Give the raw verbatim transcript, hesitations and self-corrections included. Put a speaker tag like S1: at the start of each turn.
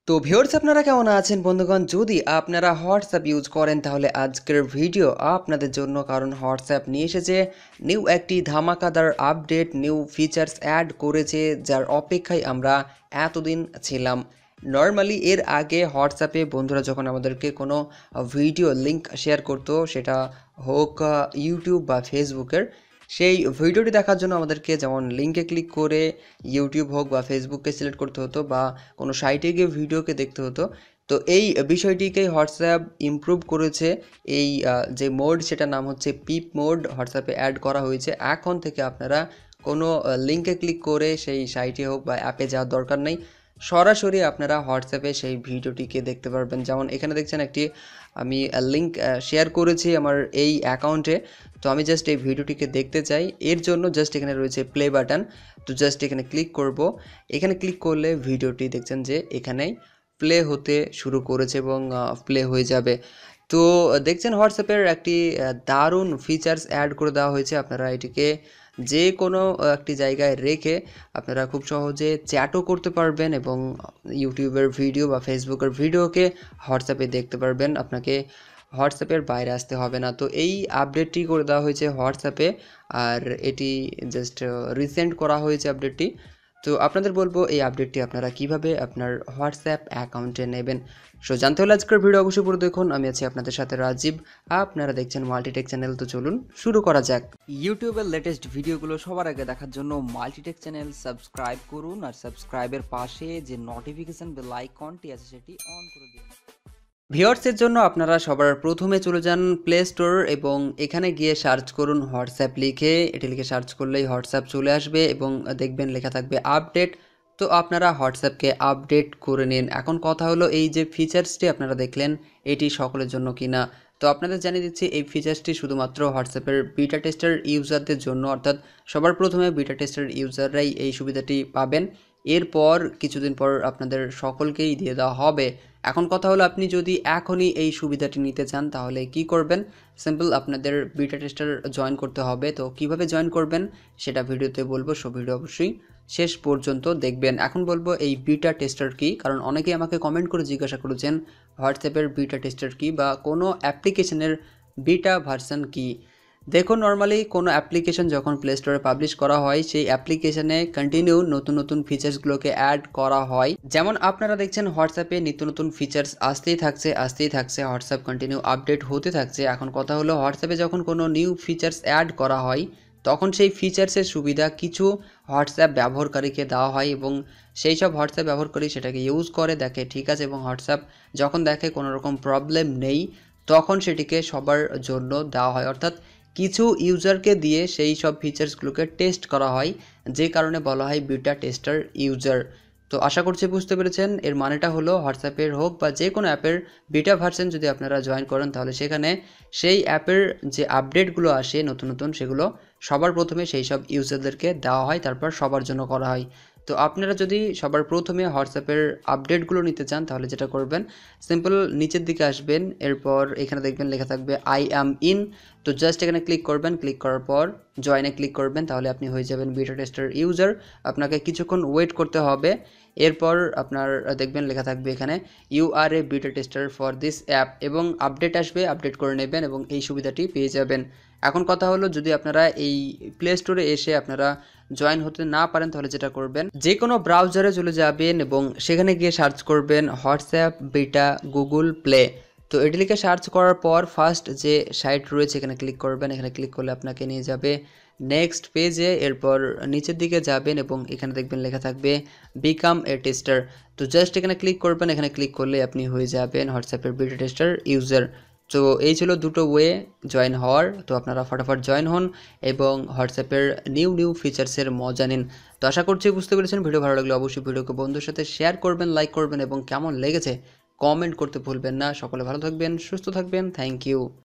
S1: তো ভিউয়ার্স আপনারা কেমন আছেন বন্ধুগণ? যদি আপনারা হোয়াটসঅ্যাপ ইউজ করেন তাহলে আজকের ভিডিও আপনাদের জন্য, কারণ হোয়াটসঅ্যাপ নিয়ে এসেছে নিউ একটি ধামাকাদার আপডেট, নিউ ফিচার্স অ্যাড করেছে যার অপেক্ষায় আমরা এতদিন ছিলাম। নর্মালি এর আগে হোয়াটসঅ্যাপে বন্ধুরা যখন আমাদেরকে কোনো ভিডিও লিঙ্ক শেয়ার করতো, সেটা হোক ইউটিউব বা ফেসবুকের, সেই ভিডিওটি দেখার জন্য আমাদেরকে যেমন লিঙ্কে ক্লিক করে ইউটিউব হোক বা ফেসবুককে সিলেক্ট করতে হতো বা কোনো সাইটে গিয়ে ভিডিওকে দেখতে হতো। তো এই বিষয়টিকেই হোয়াটসঅ্যাপ ইমপ্রুভ করেছে। এই যে মোড, সেটার নাম হচ্ছে পিপ মোড, হোয়াটসঅ্যাপে অ্যাড করা হয়েছে। এখন থেকে আপনারা কোনো লিঙ্কে ক্লিক করে সেই সাইটে হোক বা অ্যাপে যাওয়ার দরকার নেই, সরাসরি আপনারা হোয়াটসঅ্যাপে সেই ভিডিওটিকে দেখতে পারবেন। যেমন এখানে দেখছেন একটি আমি লিঙ্ক শেয়ার করেছি আমার এই অ্যাকাউন্টে। তো আমি জাস্ট এই ভিডিওটিকে দেখতে চাই, এর জন্য জাস্ট এখানে রয়েছে প্লে বাটন। তো জাস্ট এখানে ক্লিক করব। এখানে ক্লিক করলে ভিডিওটি দেখছেন যে এখানেই প্লে হতে শুরু করেছে এবং প্লে হয়ে যাবে। তো দেখছেন হোয়াটসঅ্যাপের একটি দারুণ ফিচার্স অ্যাড করে দেওয়া হয়েছে। আপনারা এটিকে যে কোনো একটি জায়গায় রেখে আপনারা খুব সহজে চ্যাটও করতে পারবেন এবং ইউটিউবের ভিডিও বা ফেসবুকের ভিডিওকে হোয়াটসঅ্যাপে দেখতে পারবেন। আপনাকে হোয়াটসঅ্যাপের বাইরে আসতে হবে না। তো এই আপডেটটি করে দেওয়া হয়েছে হোয়াটসঅ্যাপে, আর এটি জাস্ট রিসেন্ট করা হয়েছে আপডেটটি। তো আপনাদের বলবো এই আপডেটটি আপনারা কিভাবে আপনার হোয়াটসঅ্যাপ অ্যাকাউন্টে নেবেন। সো জানতে হলে আজকের ভিডিও অবশ্যই পুরো দেখুন। আমি আছি আপনাদের সাথে রাজীব, আপনারা দেখছেন মাল্টিটেক চ্যানেল। তো চলুন শুরু করা যাক। ইউটিউবের লেটেস্ট ভিডিওগুলো সবার আগে দেখার জন্য মাল্টিটেক চ্যানেল সাবস্ক্রাইব করুন, আর সাবস্ক্রাইবের পাশে যে নোটিফিকেশন বেল আইকনটি আছে সেটি অন করে দিন। ভিউয়ার্সের জন্য আপনারা সবার প্রথমে চলে যান প্লে স্টোর এবং এখানে গিয়ে সার্চ করুন হোয়াটসঅ্যাপ লিখে। এটি লিখে সার্চ করলেই হোয়াটসঅ্যাপ চলে আসবে এবং দেখবেন লেখা থাকবে আপডেট। তো আপনারা হোয়াটসঅ্যাপকে আপডেট করে নিন। এখন কথা হলো, এই যে ফিচার্সটি আপনারা দেখলেন এটি সকলের জন্য কিনা। তো আপনাদের জানিয়ে দিচ্ছি এই ফিচার্সটি শুধুমাত্র হোয়াটসঅ্যাপের বিটা টেস্টার ইউজারদের জন্য, অর্থাৎ সবার প্রথমে বিটা টেস্টার ইউজাররাই এই সুবিধাটি পাবেন। এরপর কিছুদিন পর আপনাদের সকলকেই দিয়ে দেওয়া হবে। এখন কথা হলো, আপনি যদি এখনই এই সুবিধাটি নিতে চান তাহলে কি করবেন? সিম্পল, আপনাদের বিটা টেস্টার জয়েন করতে হবে। তো কিভাবে জয়েন করবেন সেটা ভিডিওতে বলবো, সো ভিডিও অবশ্যই শেষ পর্যন্ত দেখবেন। এখন বলবো এই বিটা টেস্টার কি, কারণ অনেকেই আমাকে কমেন্ট করে জিজ্ঞাসা করেছেন হোয়াটসঅ্যাপের বিটা টেস্টার কি বা কোনো অ্যাপ্লিকেশনের বিটা ভার্সন কি। দেখুন, নর্মালি কোনো অ্যাপ্লিকেশন যখন প্লে স্টোরে পাবলিশ করা হয়, সেই অ্যাপ্লিকেশনে কন্টিনিউ নতুন নতুন ফিচার্সগুলোকে অ্যাড করা হয়। যেমন আপনারা দেখছেন হোয়াটসঅ্যাপে নিত্য নতুন ফিচার্স আসতেই থাকছে আসতেই থাকছে হোয়াটসঅ্যাপ কন্টিনিউ আপডেট হতে থাকছে। এখন কথা হলো, হোয়াটসঅ্যাপে যখন কোনো নিউ ফিচার্স অ্যাড করা হয় তখন সেই ফিচার্সের সুবিধা কিছু হোয়াটসঅ্যাপ ব্যবহারকারীকে দেওয়া হয় এবং সেই সব হোয়াটসঅ্যাপ ব্যবহারকারী সেটাকে ইউজ করে, দেখে ঠিক আছে, এবং হোয়াটসঅ্যাপ যখন দেখে কোনো রকম প্রবলেম নেই তখন সেটিকে সবার জন্য দেওয়া হয়। অর্থাৎ কিছু ইউজারকে দিয়ে সেই সব ফিচার্সগুলোকে টেস্ট করা হয়, যে কারণে বলা হয় বিটা টেস্টার ইউজার। তো আশা করছি বুঝতে পেরেছেন। এর মানেটা হলো, হোয়াটসঅ্যাপের হোক বা যে কোনো অ্যাপের বিটা ভার্সন যদি আপনারা জয়েন করেন তাহলে সেখানে সেই অ্যাপের যে আপডেটগুলো আসে নতুন নতুন, সেগুলো সবার প্রথমে সেই সব ইউজারদেরকে দেওয়া হয়, তারপর সবার জন্য করা হয়। তো আপনারা যদি সবার প্রথমে হোয়াটসঅ্যাপের আপডেটগুলো নিতে চান তাহলে যেটা করবেন, সিম্পল নিচের দিকে আসবেন, এরপর এখানে দেখবেন লেখা থাকবে আই অ্যাম ইন। তো জাস্ট এখানে ক্লিক করবেন, ক্লিক করার পর জয়েনে ক্লিক করবেন, তাহলে আপনি হয়ে যাবেন বিটা টেস্টার ইউজার। আপনাকে কিছুক্ষণ ওয়েট করতে হবে। এরপর আপনার দেখবেন লেখা থাকবে এখানে you are a beta tester for this app, এবং আপডেট আসবে, আপডেট করে নেবেন এবং এই সুবিধাটি পেয়ে যাবেন। এখন কথা হলো, যদি আপনারা এই প্লে স্টোরে এসে আপনারা জয়েন হতে না পারেন তাহলে যেটা করবেন, যে কোনো ব্রাউজারে চলে যাবেন এবং সেখানে গিয়ে সার্চ করবেন হোয়াটসঅ্যাপ বিটা গুগল প্লে। তো এটি লিখে সার্চ করার পর ফার্স্ট যে সাইট রয়েছে এখানে ক্লিক করবেন। এখানে ক্লিক করলে আপনাকে নিয়ে যাবে নেক্সট পেজে। এরপর নিচের দিকে যাবেন এবং এখানে দেখবেন লেখা থাকবে বিকাম এ টেস্টার। তো জাস্ট এখানে ক্লিক করবেন। এখানে ক্লিক করলে আপনি হয়ে যাবেন হোয়াটসঅ্যাপের বিটা টেস্টার ইউজার। তো এই ছিল দুটো ওয়ে জয়েন হওয়ার। তো আপনারা ফটাফট জয়েন হন এবং হোয়াটসঅ্যাপের নিউ নিউ ফিচার্সের মজা নিন। তো আশা করছি বুঝতে পেরেছেন। ভিডিও ভালো লাগলে অবশ্যই ভিডিওকে বন্ধুর সাথে শেয়ার করবেন, লাইক করবেন এবং কেমন লেগেছে কমেন্ট করতে ভুলবেন না। সকলে ভালো থাকবেন, সুস্থ থাকবেন। Thank you.